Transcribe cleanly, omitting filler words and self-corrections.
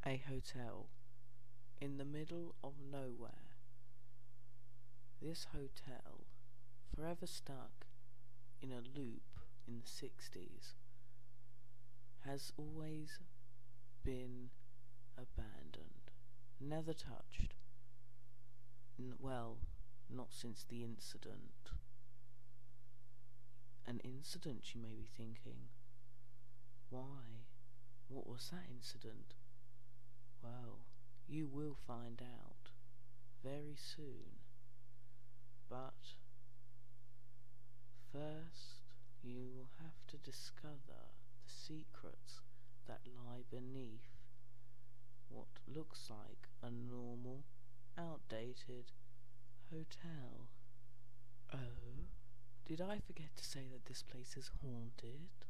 A hotel in the middle of nowhere. This hotel, forever stuck in a loop in the 60s, has always been abandoned, never touched. Well, not since the incident. An incident, you may be thinking. Why? What was that incident? Well, you will find out very soon. But first, you will have to discover the secrets that lie beneath what looks like a normal, outdated hotel. Oh, did I forget to say that this place is haunted?